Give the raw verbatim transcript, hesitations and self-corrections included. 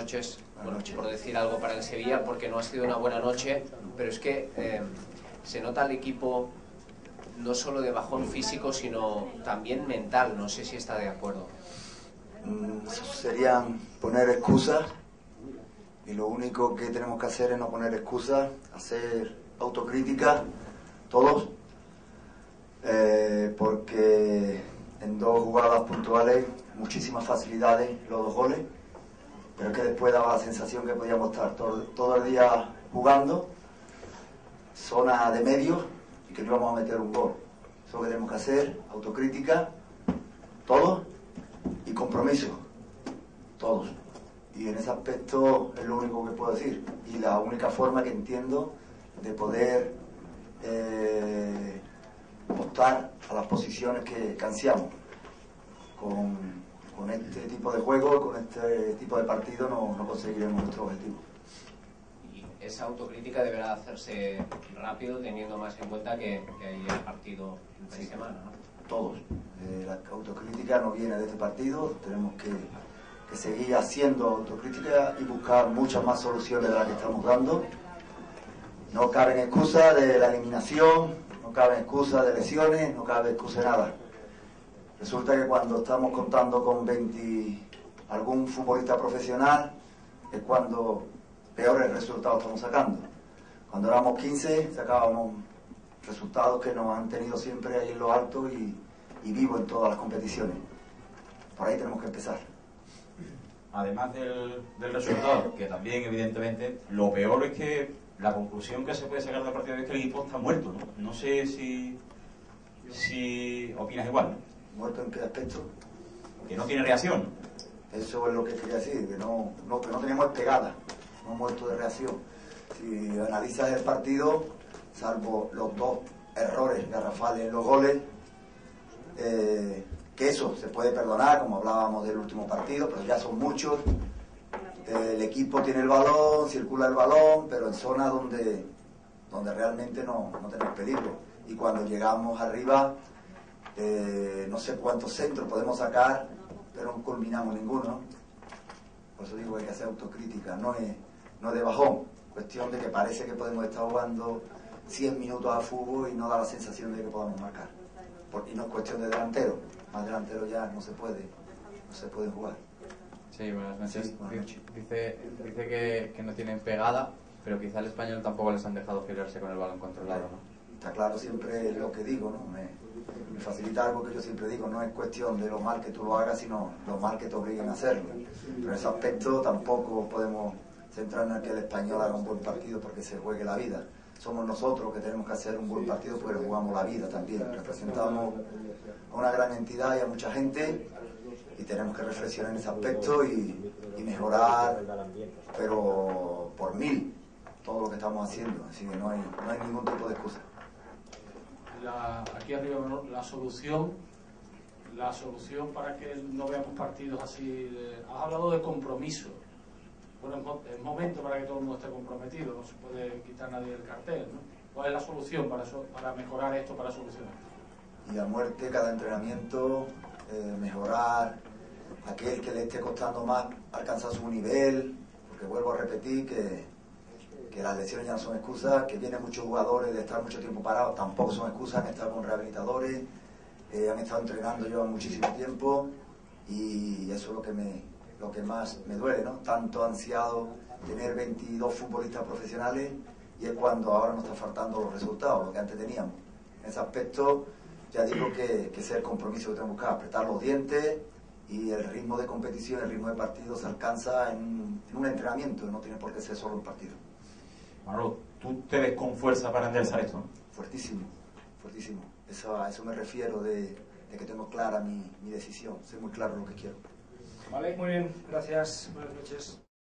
noches. Buenas Bueno, noches. por decir algo para el Sevilla, porque no ha sido una buena noche, pero es que eh, se nota al equipo no solo de bajón físico, sino también mental. No sé si está de acuerdo. Mm, serían poner excusas, y lo único que tenemos que hacer es no poner excusas, hacer autocrítica, todos, eh, porque en dos jugadas puntuales, muchísimas facilidades, los dos goles, pero es que después daba la sensación que podíamos estar todo, todo el día jugando, zona de medios, y que no íbamos a meter un gol. Eso es lo que tenemos que hacer, autocrítica, todos, y compromiso, todos. Y en ese aspecto es lo único que puedo decir, y la única forma que entiendo de poder eh, optar a las posiciones que, que ansiamos. Con, con este tipo de juego, con este tipo de partido, no, no conseguiremos nuestro objetivo. Y esa autocrítica deberá hacerse rápido, teniendo más en cuenta que, que hay el partido entre Sí. semana, ¿no? Todos. Eh, la autocrítica no viene de este partido, tenemos que, que seguir haciendo autocrítica y buscar muchas más soluciones de las que estamos dando. No caben excusas de la eliminación, no caben excusas de lesiones, no cabe excusa de nada. Resulta que cuando estamos contando con veinte algún futbolista profesional es cuando peores resultados estamos sacando. Cuando éramos quince sacábamos resultados que nos han tenido siempre ahí en lo alto y, y vivos en todas las competiciones. Por ahí tenemos que empezar. Además del, del resultado, que también evidentemente, lo peor es que la conclusión que se puede sacar del partido es que el equipo está muerto, ¿no? No sé si, si opinas igual, ¿no? ¿Muerto en qué aspecto? Que no tiene reacción. Eso es lo que quería decir, que no, no, que no tenemos pegada, no muerto de reacción. Si analizas el partido, salvo los dos errores garrafales en los goles, eh, que eso se puede perdonar, como hablábamos del último partido, pero ya son muchos. El equipo tiene el balón, circula el balón, pero en zonas donde, donde realmente no, no tenemos peligro. Y cuando llegamos arriba, eh, no sé cuántos centros podemos sacar, pero no culminamos ninguno, ¿no? Por eso digo que hay que hacer autocrítica, no es, no es de bajón, cuestión de que parece que podemos estar jugando cien minutos a fútbol y no da la sensación de que podamos marcar. Por, y no es cuestión de delantero, más delantero ya no se puede, no se puede jugar. Sí, buenas noches. Sí, buenas noches. Dice, dice que, que no tienen pegada, pero quizá al español tampoco les han dejado girarse con el balón controlado, ¿no? Está claro, siempre es lo que digo, ¿no? Me, me facilita algo que yo siempre digo, no es cuestión de lo mal que tú lo hagas, sino lo mal que te obliguen a hacerlo. Pero en ese aspecto tampoco podemos centrarnos en que el español haga un buen partido porque se juegue la vida. Somos nosotros que tenemos que hacer un buen partido porque jugamos la vida también. Representamos a una gran entidad y a mucha gente y tenemos que reflexionar en ese aspecto y, y mejorar, pero por mil, todo lo que estamos haciendo. Así que no hay, no hay ningún tipo de excusa. La, aquí arriba, ¿no? la solución la solución para que no veamos partidos así de, has hablado de compromiso. Bueno, es, mo, es momento para que todo el mundo esté comprometido, no se puede quitar nadie del cartel, ¿no? ¿Cuál es la solución para eso, para mejorar esto, para solucionar? Y a muerte cada entrenamiento, eh, mejorar, aquel que le esté costando más alcanzar su nivel, porque vuelvo a repetir que que las lesiones ya no son excusas, que vienen muchos jugadores de estar mucho tiempo parados, tampoco son excusas, han estado con rehabilitadores, eh, han estado entrenando llevan muchísimo tiempo y eso es lo que me lo que más me duele, ¿no? Tanto ansiado tener veintidós futbolistas profesionales y es cuando ahora nos está faltando los resultados, lo que antes teníamos. En ese aspecto ya digo que, que es el compromiso que tenemos que buscar, apretar los dientes y el ritmo de competición, el ritmo de partido se alcanza en, en un entrenamiento, no tiene por qué ser solo un partido. Manolo, tú te ves con fuerza para enderezar esto, ¿no? Fuertísimo, fuertísimo. Eso, a eso me refiero de, de que tengo clara mi, mi decisión, sé muy claro lo que quiero. Vale, muy bien, gracias, buenas noches.